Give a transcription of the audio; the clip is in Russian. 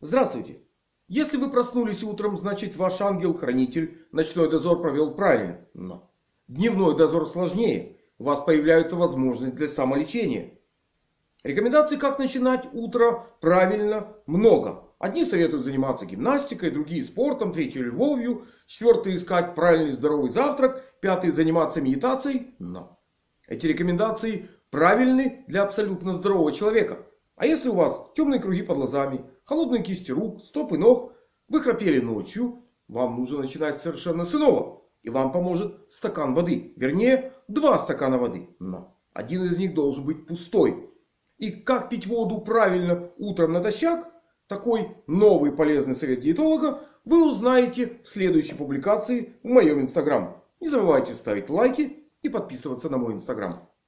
Здравствуйте! Если вы проснулись утром, значит ваш ангел-хранитель ночной дозор провел правильно. Но дневной дозор сложнее. У вас появляется возможность для самолечения. Рекомендаций, как начинать утро правильно, много. Одни советуют заниматься гимнастикой, другие спортом, третьи любовью, четвертые искать правильный здоровый завтрак, пятые заниматься медитацией. Но эти рекомендации правильны для абсолютно здорового человека. А если у вас темные круги под глазами, холодные кисти рук, стоп и ног, вы храпели ночью, вам нужно начинать совершенно с иного. И вам поможет стакан воды. Вернее, 2 стакана воды. Но один из них должен быть пустой. И как пить воду правильно утром натощак, такой новый полезный совет диетолога, вы узнаете в следующей публикации в моем инстаграм. Не забывайте ставить лайки и подписываться на мой инстаграм.